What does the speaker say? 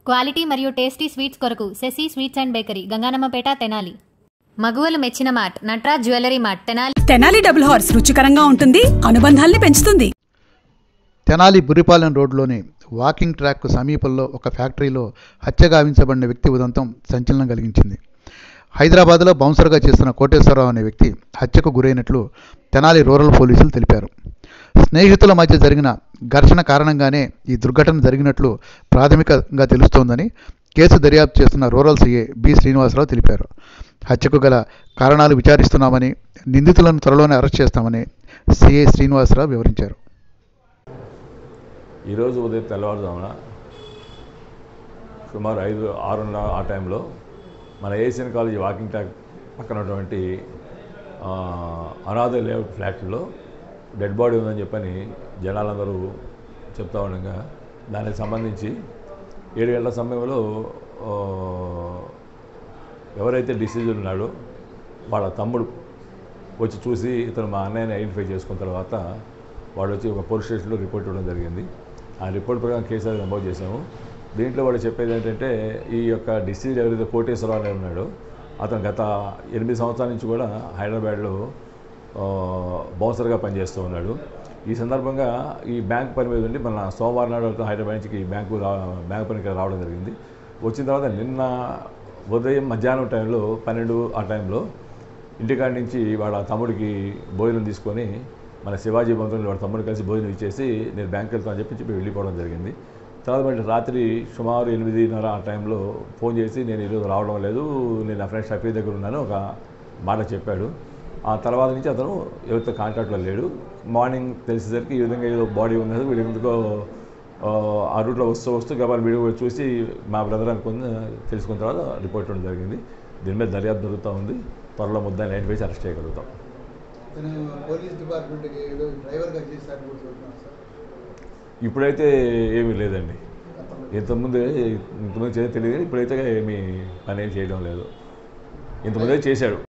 Quality మరియు tasty sweets కొరకు Sashi sweets and bakery, గంగానమ్మపేట, తెనాలి. మగువలు మెచ్చిన mart Nataraj jewellery mart, Tenali. Tenali double horse రుచికరంగా ఉంటుంది, అనుబంధాల్ని పెంచుతుంది. తెనాలి బుర్రిపాలెం రోడ్లోని వాకింగ్ ట్రాక్ సమీపంలో ఒక ఫ్యాక్టరీలో హత్య గావించబడిన వ్యక్తి ఉదంతం సంచలనం కలిగించింది. హైదరాబాద్లో బౌన్సర్గా చేస్తున్న కోటేశ్వరరావు అనే వ్యక్తి హత్యకు గురైనట్లు తెనాలి రూరల్ పోలీసులు తెలిపారు. స్నేహితుల మధ్య జరిగిన ఘర్షణ కారణంగానే ఈ దుర్ఘటన జరిగినట్లు ప్రాథమికంగా తెలుస్తోందని కేసు దర్యాప్తు చేస్తున్న రూరల్ సీఏ బి శ్రీనివాసరావు తెలిపారు. హత్యకు గల కారణాలు విచారిస్తున్నామని, నిందితులను త్వరలోనే అరెస్ట్ చేస్తామని సీఏ శ్రీనివాసరావు వివరించారు. ఈరోజు ఉదయం తెల్లవారుజామున సుమారు 5-6 ఆ టైంలో మన ఏషియన్ కాలేజీ వాకింగ్ ట్రాక్ పక్కన ఉన్నటువంటి అనాథ లేఅవుట్ ఫ్లాట్లో డెడ్ బాడీ ఉందని చెప్పని జనాలందరూ చెప్తా ఉండగా దానికి సంబంధించి 7 గంటల సమయంలో ఎవరైతే డిసీజర్ ఉన్నాడో వాళ్ళ తమ్ముడు వచ్చి చూసి ఇతను మా అన్నయ్యని ఐడెంటిఫై చేసుకున్న తర్వాత వాడు వచ్చి ఒక పోలీస్ స్టేషన్లో రిపోర్ట్ ఇవ్వడం జరిగింది. ఆ రిపోర్ట్ ప్రకారం కేసు నమోదు చేశాము. దీంట్లో వాడు చెప్పేది ఏంటంటే ఈ యొక్క డిసీజ్ ఎవరైతే కోటేశ్వరరావు అని ఉన్నాడో అతను గత 8 సంవత్సరాల నుంచి కూడా హైదరాబాద్లో బౌన్సర్గా పనిచేస్తూ ఉన్నాడు. ఈ సందర్భంగా ఈ బ్యాంక్ పని మీద ఉండి మన సోమవారం నాడు హైదరాబాద్ నుంచి ఈ బ్యాంకు పనికి రావడం జరిగింది. వచ్చిన తర్వాత నిన్న ఉదయం మధ్యాహ్నం టైంలో 12 ఆ టైంలో ఇంటికాడి నుంచి వాళ్ళ తమ్ముడికి భోజనం తీసుకొని మన శివాజీ బంధువులు వాళ్ళ తమ్ముడు కలిసి భోజనం ఇచ్చేసి నేను బ్యాంక్కి వెళ్తాను అని చెప్పి వెళ్ళిపోవడం జరిగింది. తర్వాత మళ్ళీ రాత్రి సుమారు 8:30 ఆ టైంలో ఫోన్ చేసి నేను ఈరోజు రావడం లేదు, నేను నా ఫ్రెండ్ షఫీ దగ్గర ఉన్నాను ఒక మాట చెప్పాడు. ఆ తర్వాత నుంచి అతను ఎవరితో కాంటాక్ట్లో లేడు. మార్నింగ్ తెలిసేసరికి ఈ విధంగా ఏదో బాడీ ఉన్నది, వీడి ఎందుకో ఆ రూట్లో వస్తూ గబాలు వీడియో చూసి మా బ్రదర్ అనుకుని తెలుసుకున్న తర్వాత రిపోర్ట్ ఇవ్వడం జరిగింది. దీని మీద దర్యాప్తు జరుగుతూ ఉంది. త్వరలో ముద్దాన్ని ఐడెంటిఫై చేసి అరెస్ట్ చేయగలుగుతాం. ఇప్పుడైతే ఏమీ లేదండి. ఇంతకుముందు తెలియదు, ఇప్పుడైతే ఏమీ పని ఏం చేయడం లేదు. ఇంతకుముందే చేశాడు.